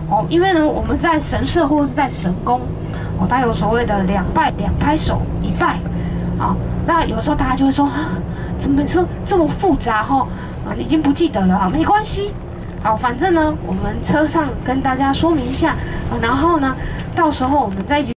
哦，因为呢，我们在神社或是在神宫，哦，它有所谓的2拜2拍手1拜，啊，那有时候大家就会说啊，怎么说这么复杂哈？已经不记得了啊，没关系，好，反正呢，我们车上跟大家说明一下，然后呢，到时候我们再一起。